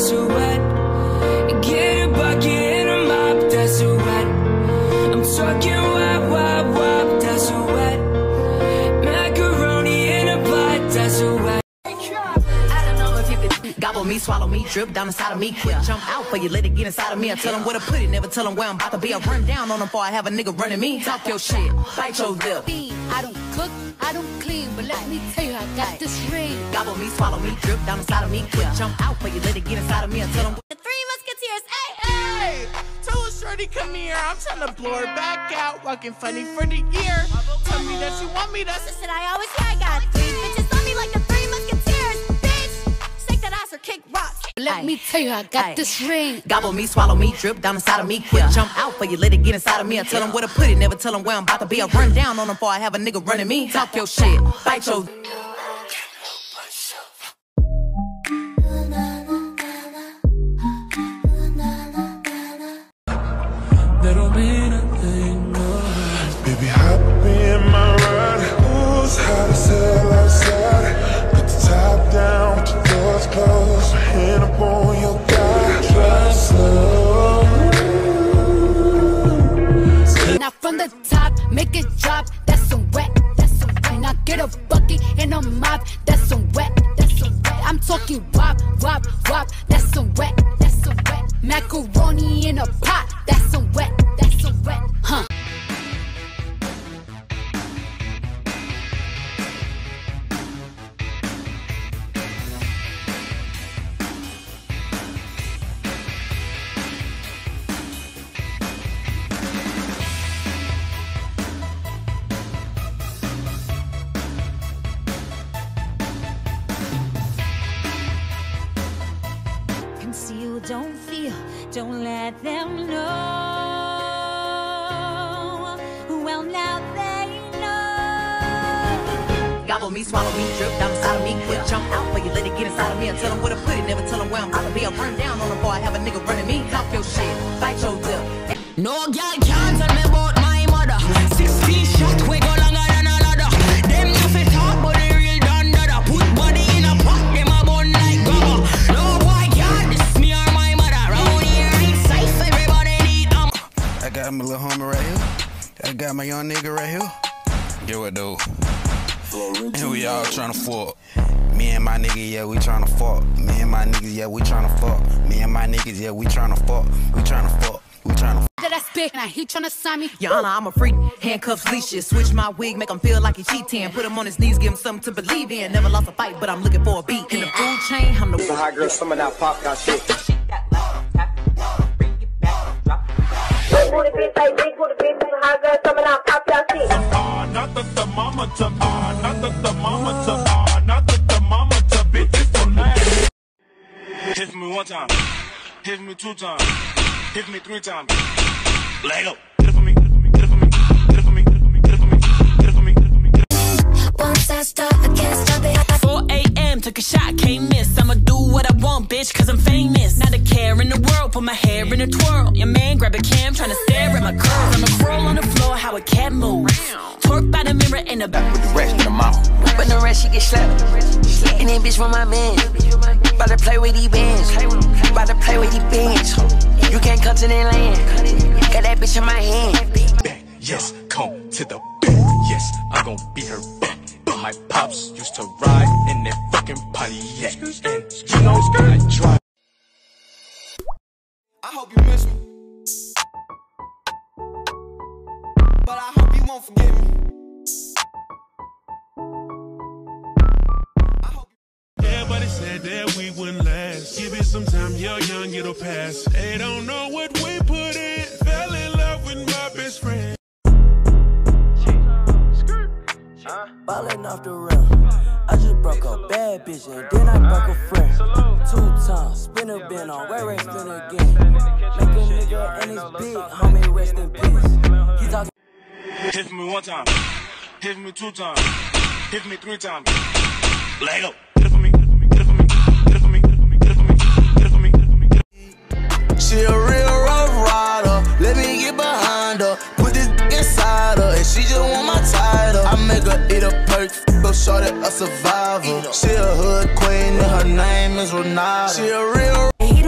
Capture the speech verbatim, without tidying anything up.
that's a wet. Get a bucket and a mop, that's a wet. I'm talking wop, wop, wop, that's a wet. Macaroni in a pot, that's a wet. Gobble me, swallow me, drip down inside of me. Quick jump out for you, let it get inside of me. I tell them where to put it, never tell them where I'm about to be. I run down on them before I have a nigga running me. Talk your shit, bite your lip. I don't cook, I don't clean, but let me tell you, I got this ring. Gobble me, swallow me, drip down inside of me. Quick jump out for you, let it get inside of me. I tell them the Three Musketeers, hey, hey! Tell a shorty come here, I'm trying to blow her back out. Walking funny for the year. Tell me that you want me to. Listen, I always say I got three bitches on me like the Three Musketeers, bitch. Shake that ass or kick rocks. Let me tell you, I got Aye. this ring. Gobble me, swallow me, drip down inside of me. Quick yeah. jump out for you, let it get inside of me. I tell them where to put it, never tell them where I'm about to be. I run down on them before I have a nigga running me. Talk your shit, bite your. That don't mean a thing, no. Baby, hop in my ride. Who's hot as hell outside? Put the top down, put the doors closed. My hand up on your thigh. Drive slow. Now from the top, make it drop. That's some wet, that's some wet. Now get a bucket and a mop. That's some wet, that's some wet. I'm talking wop, wop, wop. That's some wet, that's some wet. Macaroni in a pot. That's some wet, that's some wet. Huh. Conceal, don't feel, don't let them know. Well, now they know. Gobble me, swallow me, drip down inside of me. Quick jump out for you, let it get inside of me. I tell them where to put it, never tell them where I'm about to be. I run down on them before I have a nigga running me. Talk your shit, bite your lip. No girl can't tell me about my mother. Sixteen shots, we go longer than a ladder. Them nothing talk, but they real done dada. Put body in a pot, them a bun like gobble. No boy can't diss me or my mother. Round here ain't safe, everybody need um. I got my little homie right here. I got my young nigga right here. Get what though? And we all tryna fuck. Me and my nigga, yeah, we tryna fuck. Me and my niggas, yeah, we tryna fuck. Me and my niggas, yeah, we tryna fuck. We tryna fuck. We tryna fuck. That spit, now he tryna sign me. Your Honor, I'm a freak. Handcuffs, leashes. Switch my wig, make him feel like he cheating. Put him on his knees, give him something to believe in. Never lost a fight, but I'm looking for a beat. In the food chain, I'm the hot girl, some of that pop got shit. Not the thermometer, not the thermometer, not the thermometer, bitches don't lie. Hit me one time, hit me two times, hit me three times. Lego, get it for me, get it for me, get it for me, get it for me, get it for me, get it for me, get it for me, get it for me, get it for me. Once I start, I can't stop it. four A M, took a shot, can't miss. I'ma do what I want, bitch, cause I'm famous. Not a care in the world, put my hair in a twirl. Your man grab a cam, tryna stare at my curves. I'ma crawl on the floor, how a cat moves. Twerk by the mirror in the back with the rest in the mouth. But the rest, she get slapped. And then bitch from my man. About to play with these bands. About to play with these bands. You can't come to the land. Got that bitch in my hand. Back, yes, come to the back. Yes, I'm gon' be her back. My pops used to ride in that fucking Pontiac. And you know I drive. I hope you miss me, but I hope you won't forget me. Everybody said that we wouldn't last. Give it some time, you're young, it'll pass. They don't know what we put in. Fell in love with my best friend. Ballin' off the rim. I just broke a bad bitch and then I broke a friend. Two times, spin a bin on, where I spin again. Make a nigga and his big, homie, rest in peace. He talking. Hit me one time, hit me two times, hit me three times. Lego, get it for me, get it for me, get it for me, get it for me, get it for me, get it for me, get it for me, get it for me, get it for me. She a real rough rider, let me get behind her. Put this inside her, and she just want my title. I make her eat a perk, go short it a survivor. She a hood queen, and her name is Ronaldo. She a real